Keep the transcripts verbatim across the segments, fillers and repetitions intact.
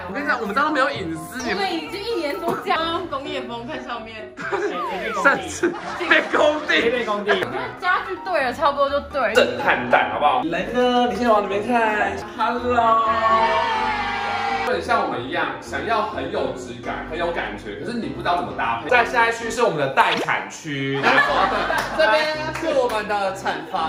我跟你讲，我们这样都没有隐私， 我们已经一年多这样工业风，看上面， 甚至被工地， 被工地。 家具对了，差不多就对了。 震撼弹，好不好？来呢，你先往里面看 ，Hello。有点像我们一样，想要很有质感、很有感觉，可是你不知道怎么搭配。再下一区是我们的待产区， 这边是我们的产房。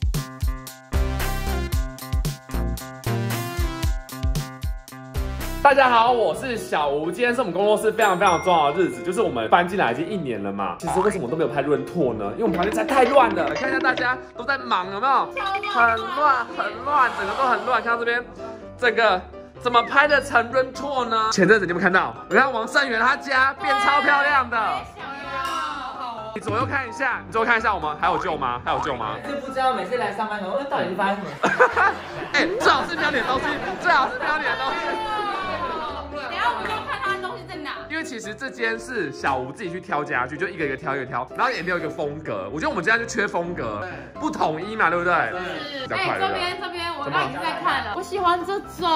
大家好，我是小吴，今天是我们工作室非常非常重要的日子，就是我们搬进来已经一年了嘛。其实为什么我都没有拍润拓呢？因为我们房间实在太乱了。看一下大家都在忙，有没有？很乱，很乱，整个都很乱。看到这边，整个。怎么拍的成润拓呢？前阵子你有没有看到？我看王胜元他家变超漂亮的。你左右看一下，你左右看一下，我们还有救吗？还有救吗？ 是不知道每次来上班，我到底是发生什么？ 哎，最好是不要你的东西，最好是不要你的东西。 等下我们就看他的东西在哪。 因为其实这间是小吴自己去挑家具，就一个一个挑一个挑，然后也没有一个风格。我觉得我们家就缺风格，不统一嘛，对不对？ 是。哎，这边这边我刚刚已经在看了，我喜欢这种。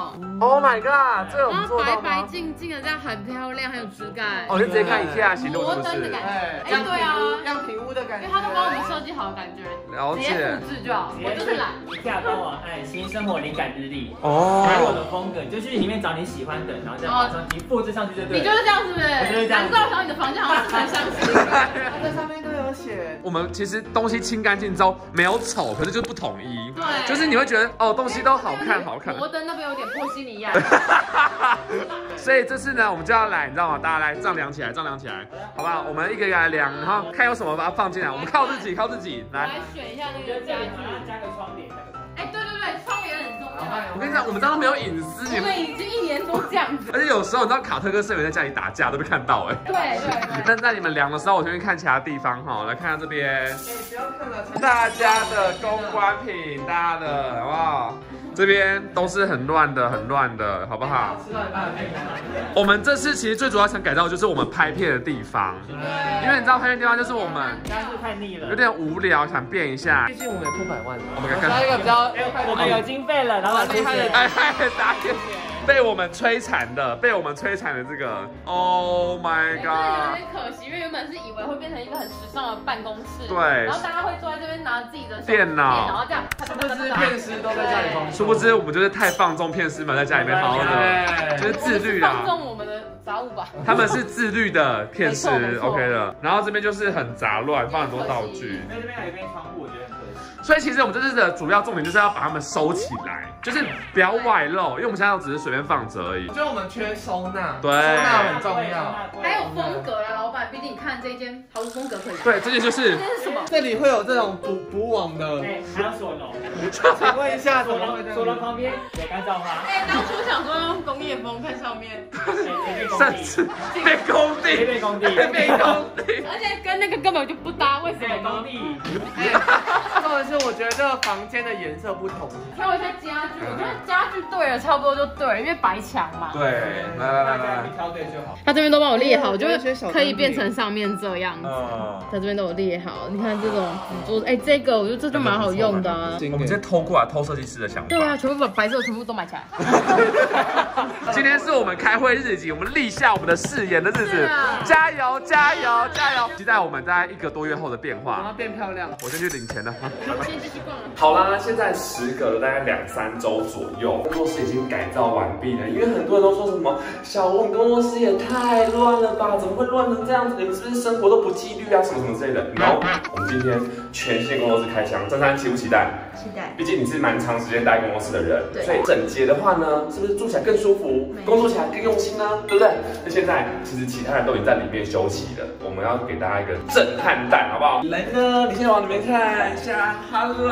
Oh my god， 这有然后白白净净的，这样很漂亮，很有质感。 哦，就直接看一下行动摩是不是？ 登的感觉。哎，对啊， 样品屋的感觉。 因为他都帮我们设计好的感觉， 了解。 直接复制就好。我就是懒。 一下官网按新生活灵感日历， 哦， 还有我的风格，你就去里面找你喜欢的，然后再马上你复制上去就对了。 你就是这样是不是？ 我就是这样。 难怪我想你的房间好像是很相似。 它这上面都有写。 我们其实东西清干净之后没有丑，可是就是不统一。 对。 就是你会觉得哦，东西都好看好看。 摩登那边有点波西尼亚。 所以这次呢，我们就要来，你知道吗？大家来丈量起来，丈量起来，好不好？我们一个一个来量，然后看有什么把它放进来。我们靠自己，靠自己来。 来选一下那个家具， 加个窗帘。 哎，对对对，窗帘很重要。 我跟你讲，我们这样都没有隐私， 我们已经一年多这样子。 而且有时候你知道，卡特跟盛元在家里打架都被看到哎。 对对对。 但在你们量的时候，我先去看其他地方哈，来看看这边。 哎，不要看了， 大家的公关品，大家的好不好？这边都是很乱的，很乱的，好不好？我们这次其实最主要想改造的就是我们拍片的地方，因为你知道拍片地方就是我们家具太腻了， 有点无聊，想变一下。 毕竟我们有破百万了， 我们看看一个比较， 我们有经费了，老板厉害的， 哎嗨，打点。被我们摧残的，被我们摧残的这个 ，Oh my god！ 有点可惜，因为原本是以为会变成一个很时尚的办公室， 对， 然后大家会坐在这边拿自己的电脑， 然后这样， 殊不知片师都在家里放松， 殊不知我们就是太放纵片师们在家里面好好的，就是自律啦， 放纵我们的杂物吧。 他们是自律的片师 ，OK 的。然后这边就是很杂乱，放很多道具。 那这边有一边窗户，我觉得很可惜。 所以其实我们这次的主要重点就是要把它们收起来，就是不要外露，因为我们现在只是随便放着而已。 我觉得我们缺收纳， 对， 收纳很重要。 还有风格啊，老板，毕竟你看这间毫无风格可言。 对，这件就是。 这是什么？ 这里会有这种补补网的。 对，还有锁龙。 请问一下， 锁龙锁龙旁边有干燥花。 哎，当初想说用工业风，看上面。 甚至被工地， 被工地， 被工地。 而且跟那个根本就不搭，为什么？ 工地。 重点是我觉得这个房间的颜色不同。 挑一下家具，我觉得家具对了，差不多就对了，因为白墙嘛。 对，来来来来， 挑对就好。 他这边都帮我列好，就是可以变成上面这样子。他这边都有列好，你看这种桌，哎，这个我觉得这就蛮好用的啊。 我们直接偷过来，偷设计师的想法。 对啊，全部把白色全部都买起来。 今天是我们开会日集，我们立下我们的誓言的日子，加油加油加油！期待我们在一个多月后的变化。 然后变漂亮。 我先去领钱了。 先继续逛了。 好啦，现在时隔了大概两三周左右，工作室已经改造完毕了。因为很多人都说什么小吴，你工作室也太乱了吧？怎么会乱成这样子？你们是不是生活都不纪律啊？什么什么之类的。然后我们今天全新工作室开箱，珊珊期不期待？ 期待。 毕竟你是蛮长时间待工作室的人，所以整洁的话呢，是不是住起来更舒服？工作起来更用心呢？对不对？那现在其实其他人都已经在里面休息了，我们要给大家一个震撼弹，好不好？来呢，你先往里面看一下 ，Hello。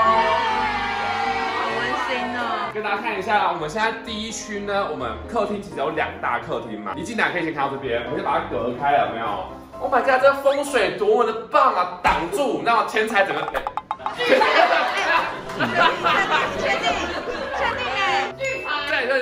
好温馨哦！ 跟大家看一下，我们现在第一区呢，我们客厅其实有两大客厅嘛，一进来可以先看到这边，我们先把它隔开了，有没有 ？Oh my god， 这风水多么的棒啊，挡住，那天才整个。 确定？确定哎！ 对对对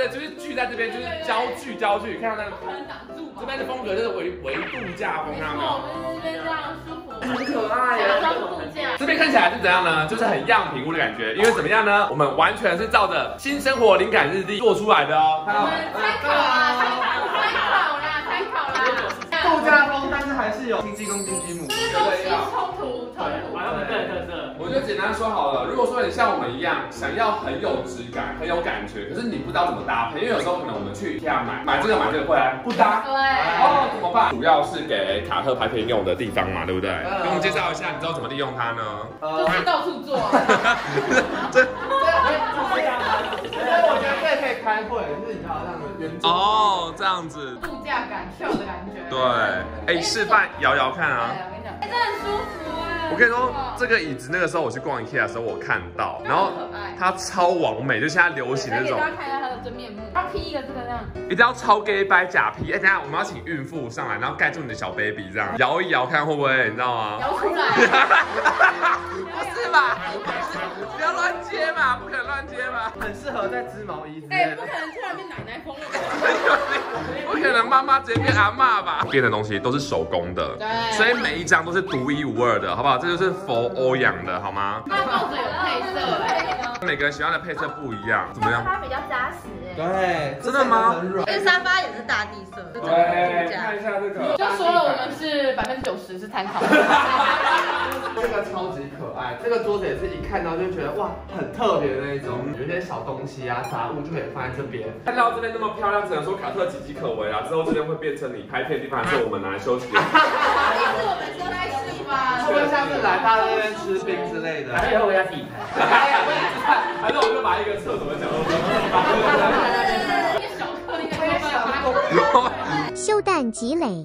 对，就是聚在这边，就是焦距焦距，看到那个， 不能挡住吧？ 这边的风格就是微微度假风，看到没有？ 我们这边这样舒服， 很可爱耶。 假装度假。 这边看起来是怎样呢？就是很样品屋的感觉，因为怎么样呢？我们完全是照着新生活灵感日历做出来的哦。 我们参考啦，参考啦，参考啦。 度假风，但是还是有经济公经济母， 就是东西冲突，冲突。 把他们个人特色。 我就简单说好了，如果说你像我们一样，想要很有质感、很有感觉，可是你不知道怎么搭配，因为有时候可能我们去 IKEA 买买这个买这个回来不搭， 对。 哦，怎么办？主要是给卡特拍片用的地方嘛，对不对？ 嗯、 给我们介绍一下，你知道怎么利用它呢？ 呃，就是到处做。 这， 所以我觉得这可以开会，就是你知道这样的圆桌。 哦，这样子。 度假感、chill的感觉。 对，哎，示范摇摇看啊。 我跟你讲，哎，这很舒服哎。 我跟你说，这个椅子那个时候我去逛 IKEA 的时候，我看到，然后它超完美，就现在流行的那种。 给大家看一下它的真面目。它 P 一个这个这样。 一定要超 gay 掰假 P， 哎，等下我们要请孕妇上来，然后盖住你的小 baby， 这样摇一摇看会不会，你知道吗？ 摇出来。 不是吧？不要乱接嘛，不可能乱接嘛。 很适合在织毛衣之哎， 类的。 不可能突然变奶奶风了。 不可能妈妈直接变阿嬷吧？变的东西都是手工的， 对， 所以每一张都是独一无二的，好不好？这就是佛欧阳的，好吗？ 那抱着有配色哎。 每个人喜欢的配色不一样，怎么样？ 沙发比较扎实哎。 对， 真的吗？ 很软。 这个沙发也是大地色，这种对，看一下这个。 就说了，我们是百分之九十是参考。 这个超级可爱，这个桌子也是一看到就觉得哇，很特别的那一种，有一些小东西啊、杂物就可以放在这边。 看到这边那么漂亮，只能说卡特岌岌可危啊！之后这边会变成你拍片的地方，还是我们拿来休息？ 这是我们说来是吧？ 会不会像是来他那边吃冰之类的？ 还是以后回家自己拍。 还是我们就把一个厕所的角落放一个小客应该没有办法。 修蛋积累。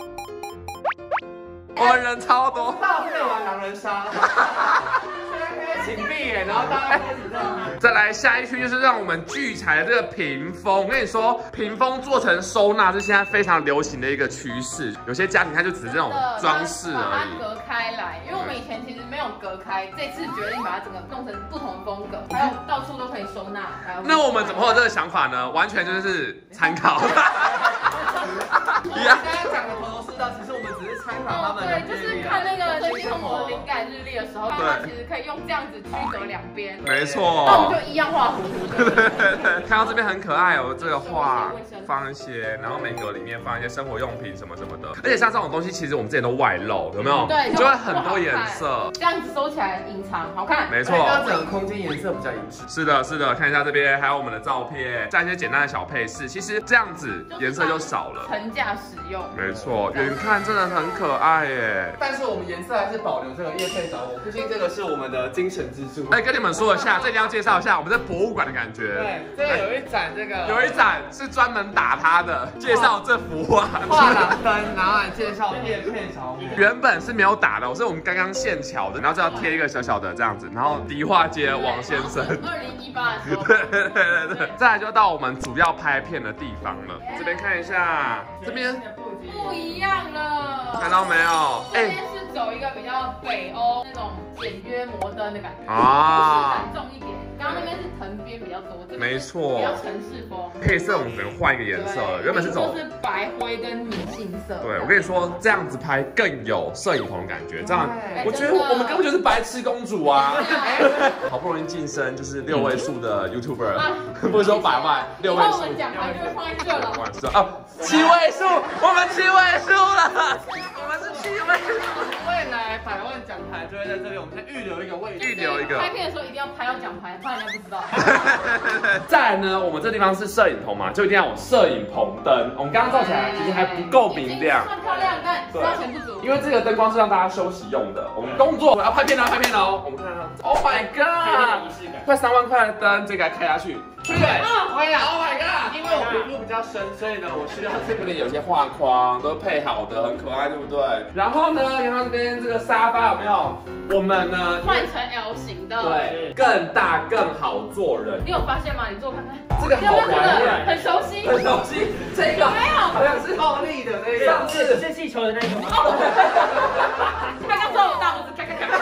我们人超多。 大片玩狼人杀。请闭眼，然后大家开始在。 再来下一区就是让我们聚财的这个屏风。我跟你说，屏风做成收纳是现在非常流行的一个趋势。有些家庭它就只是这种装饰而已。 把它隔开来，因为我们以前其实没有隔开，这次决定把它整个弄成不同风格，还有到处都可以收纳。 那我们怎么会有这个想法呢？完全就是参考。 你刚刚讲的头头是道，其实我们只是参考他们的。 对，就是看那个最新生活灵感日历的时候，它其实可以用这样子区隔两边。 没错。 那我们就一样画糊糊的。 对对对，看到这边很可爱哦，这个画放一些，然后每格里面放一些生活用品什么什么的，而且像这种东西，其实我们之前都外露，有没有？ 对， 就会很多颜色， 这样子收起来隐藏，好看。 没错， 让整个空间颜色比较一致。 是的，是的，看一下这边还有我们的照片，加一些简单的小配饰，其实这样子颜色就少了， 层架使用。 没错，远看真的很可爱耶。 但是我们颜色还是保留这个叶配找我，毕竟这个是我们的精神支柱。 哎，跟你们说一下，这一定要介绍一下，我们在博物馆的感觉。 对，这个有一盏这个， 有一盏是专门打它的，介绍这幅画。 画廊灯拿来介绍叶配找我。 原本是没有打的，所以我们刚刚现巧的，然后就要贴一个小小的这样子，然后迪化街王先生。 二零一八的时候。 对对对对，再来就到我们主要拍片的地方了。这边看一下，这边不一样了， 看到没有？ 这边是走一个比较北欧那种简约摩登的感觉， 啊， 沉重一点。刚刚那边是藤边比较多，这边没错， 比较城市风。 配色我们可能换一个颜色了，原本是走是白灰跟米杏色。 对，我跟你说，这样子拍更有摄影棚的感觉。这样，我觉得我们根本就是白痴公主啊！好不容易晋升就是六位数的 YouTuber， 不是说百万，六位数。 我们奖牌就会放在这了。 啊，七位数，我们七位数了，我们是七位数。 未来百万奖牌就会在这里，我们先预留一个位置， 预留一个。 拍片的时候一定要拍到奖牌，不然人家不知道。 再来呢，我们这地方是摄影棚嘛，就一定要有摄影棚灯。我们刚刚照起来其实还不够明亮， 算漂亮，但花钱不足。 因为这个灯光是让大家休息用的。我们工作要拍片了，拍片了哦。我们看看 ，Oh my god， 快三万块的灯，这个开下去。对， 可以啊 ，Oh my god！ 因为我皮肤比较深，所以呢，我需要这个。 这边有些画框都配好的，很可爱，对不对？然后呢，然后这边这个沙发有没有？我们呢换成 L 型的， 对，更大更好坐人。 你有发现吗？你坐看看， 这个好怀念， 很熟悉， 很熟悉。这个没有， 好像是暴力的那个， 上次是气球的那个吗？ 他刚说我大拇指，咔咔咔。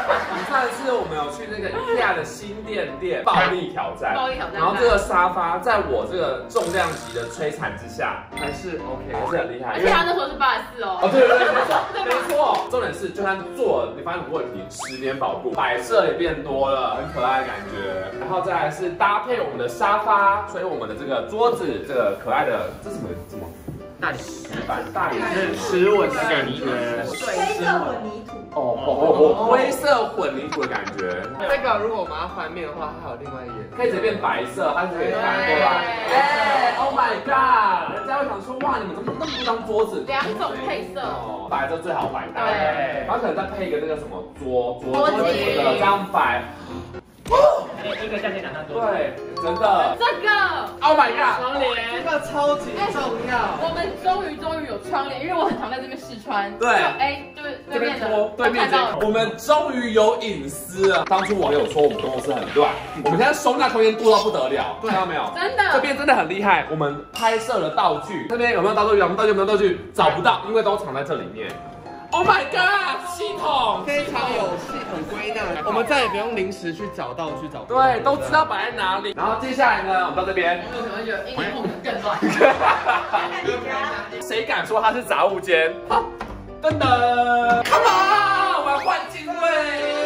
上一次我们有去那个 IKEA 的新店店暴力挑战， 暴力挑战。 然后这个沙发在我这个重量级的摧残之下，还是 OK， 还是很厉害。 而且他那时候是八十四哦。 哦，对对对，没错没错。重点是，就算做了，你发现有问题，十年保固，摆设也变多了，很可爱的感觉。然后再来是搭配我们的沙发，所以我们的这个桌子，这个可爱的，这是什么什么？ 大理石板，大理石石纹的感觉， 灰色混凝土。 哦哦哦，灰色混凝土的感觉。 这个如果我们要翻面的话，它还有另外一页， 可以直接变白色，它是可以翻过来。哎 ，Oh my god！ 人家会想说，哇，你们怎么那么多张桌子？ 两种配色。 哦，白色最好百搭。 对。 然后可能再配一个那个什么桌桌桌子的这样摆。 一个价钱两张桌。 对，真的。 这个 ，Oh my god！ 窗帘， 这个超级重要。 我们终于终于有窗帘，因为我很常在这边试穿。 对。 哎，就是对面的， 对面这个，我们终于有隐私了。当初网友说我们公司很乱，我们现在收纳空间多到不得了，看到没有？ 真的。 这边真的很厉害。我们拍摄的道具，这边有没有道具？有没有道具？有没有道具？找不到，因为都藏在这里面。Oh my god！ 系统非常有系统归纳，我们再也不用临时去找道具找。 对，都知道摆在哪里。然后接下来呢，我们到这边。 我可能觉得一年后可能更乱。 谁敢说它是杂物间？好，噔噔 ，Come on， 我要换镜位。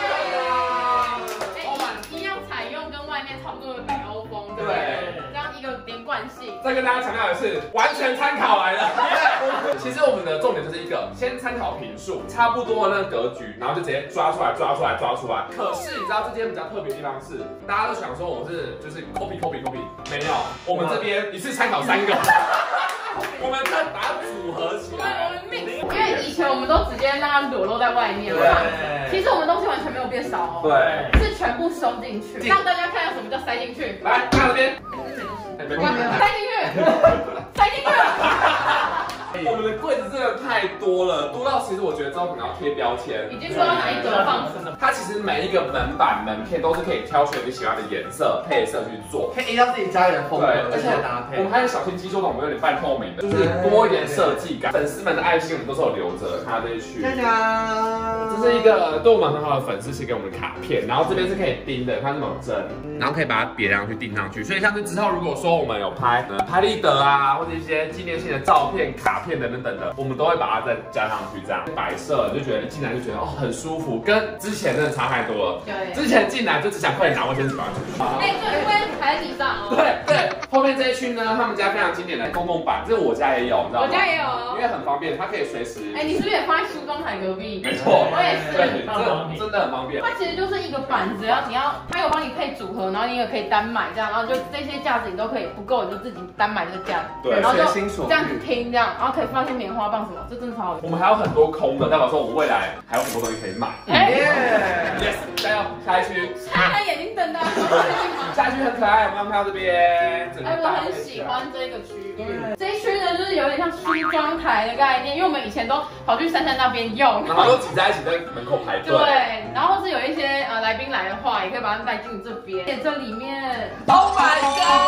一样采用跟外面差不多的北欧风，对不对？这样一个连贯性。 再跟大家强调的是，完全参考来的。其实我们的重点就是一个，先参考坪数，差不多的那个格局，然后就直接抓出来，抓出来，抓出来。可是你知道这间比较特别的地方是，大家都想说我们是就是 copy copy copy， 没有，我们这边一次参考三个，我们再把它组合起来。 因为以前我们都直接让它裸露在外面嘛，其实我们东西完全没有变少哦， 对， 是全部收进去，让大家看看什么叫塞进去。 来，看这边， 塞进去，塞进去。 我们的柜子真的太多了，多到其实我觉得之后可能要贴标签。 已经说到哪一格放什么？ 它其实每一个门板、门片都是可以挑选你喜欢的颜色、配色去做， 可以依照自己家里的风格而且搭配。 我们还有小心机说的，我们有点半透明的，就是多一点设计感。粉丝们的爱心我们都是有留着，看到这一区。 大家， 这是一个对我们很好的粉丝写给我们的卡片，然后这边是可以钉的，它是那种针，然后可以把它别上去钉上去。所以像是之后如果说我们有拍呃拍立得啊，或者一些纪念性的照片、卡片等等等的，我们都会把它再加上去，这样摆设就觉得一进来就觉得哦很舒服，跟之前真的差太多了。 对， 之前进来就只想快点拿卫生纸把它出去。 哎，这因为还在地上哦。 对对，后面这一区呢，他们家非常经典的公共板，这个我家也有，你知道吗？ 我家也有哦， 因为很方便，它可以随时。 哎，你是不是也放在梳妆台隔壁？ 没错， 我也是， 对，这真的很方便。 它其实就是一个板子，然后你要，它有帮你配组合，然后你也可以单买这样，然后就这些架子你都可以不够，你就自己单买这个架子， 对， 然后就这样子拼这样，然后可以放一些棉花棒什么，这真的超好。 我们还有很多空的，代表说我们未来还有很多东西可以买。 哎 ，yes， 加油，下一区。 他眼睛瞪大， 下一区很可爱，我们要看到这边。 哎，我很喜欢这个区域。这一区呢，就是有点像梳妆台的概念，因为我们以前都跑去珊珊那边用， 然后都挤在一起在门口排队。 对，然后是有一些呃来宾来的话，也可以把他们带进这边。这里面 ，Oh my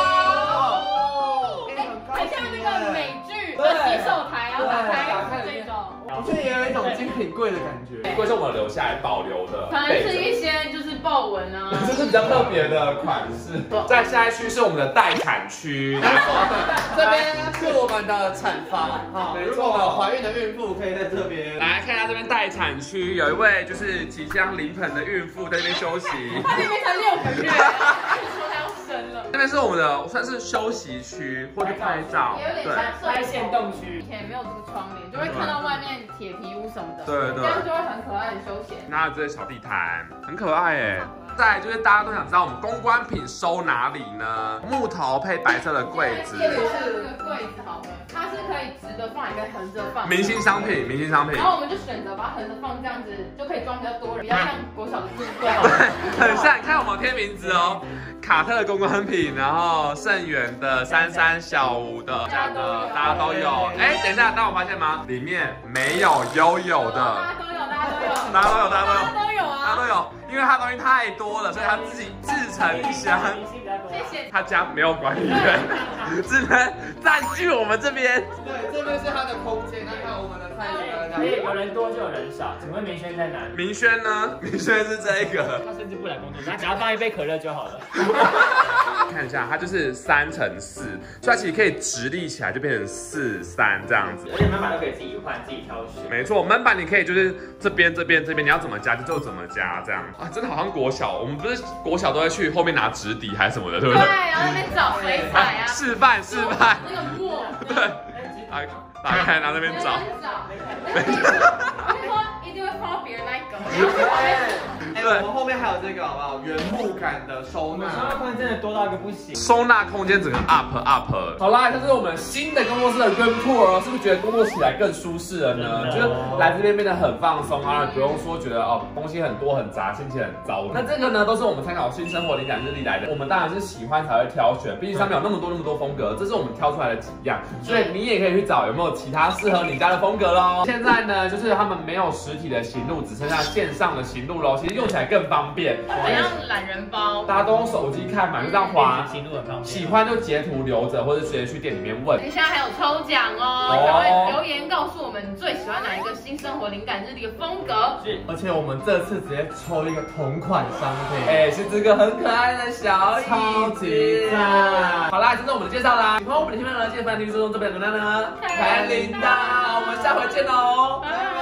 god！ 很像那个美剧的洗手台，然后打开这种。 我觉得也有一种精品柜的感觉。 柜是我们留下来保留的， 可能是一些就是豹纹啊， 这是比较特别的款式。在下一区是我们的待产区， 这边是我们的产房。好，如果有怀孕的孕妇可以在这边来看一下这边待产区，有一位就是即将临盆的孕妇在这边休息。 她那边才六个月，说她要生了。 这边是我们的算是休息区或者拍照， 也有点像拍线动区。 以前没有这个窗帘，就会看到外面铁皮屋什么的， 对对， 这样就会很可爱、很休闲。 然后这些小地毯很可爱哎。再来就是大家都想知道我们公关品收哪里呢？木头配白色的柜子。 介绍这个柜子好了，它是可以直的放，也可以横着放。 明星商品，明星商品。 然后我们就选择把它横着放，这样子就可以装比较多人，比较像国小的字柜。 对，很像。你看我们贴名字哦，卡特的公关品，然后盛源的、珊珊、小吴的，这样的大家都有。哎，等一下，大家有发现吗？里面没有悠悠的。 大家都有，大家都有， 大家都有，大家都有， 大家都有啊， 大家都有。 因为他东西太多了，所以他自己自成一箱。 谢谢。 他家没有管理员，只能占据我们这边。 对，这边是他的空间。那看我们的菜单， 所以有人多就有人少。请问明轩在哪里？ 明轩呢？明轩是这个。 他甚至不来工作，他只要放一杯可乐就好了。 看一下，它就是三乘四，所以它其实可以直立起来，就变成四三这样子。 而且门板都可以自己换，自己挑选。 没错，门板你可以就是这边、这边、这边，你要怎么加就怎么加这样啊，真的好像国小，我们不是国小都会去后面拿纸底还是什么的，对不对？ 对，然后那边找水彩啊， 示范示范。 那个墨， 对，打打开，拿那边找。 没错，一定会碰到别人那一个。 哎，我们后面还有这个好不好？原木感的收纳， 收纳空间真的多到一个不行。 收纳空间整个 up up。好啦，这是我们新的工作室的 room tour， 是不是觉得工作起来更舒适了呢？就是来这边变得很放松啊，不用说觉得哦东西很多很杂，心情很糟。那这个呢，都是我们参考新生活灵感日历来的。我们当然是喜欢才会挑选，毕竟上面有那么多那么多风格，这是我们挑出来的几样，所以你也可以去找有没有其他适合你家的风格咯。现在呢，就是他们没有实体的行路，只剩下线上的行路咯，其实用起来更方便。 好像懒人包， 大家都用手机看嘛，就这样滑， 行路很方便。 喜欢就截图留着，或者直接去店里面问。 现在还有抽奖哦，赶快留言告诉我们你最喜欢哪一个新生活灵感日历的风格。 是， 而且我们这次直接抽一个同款商品， 哎，是这个很可爱的小超级赞。 好啦，这是我们的介绍啦。喜欢我们的影片呢，记得帮订阅追踪这边的呢，开铃铛，我们下回见喽， 拜拜。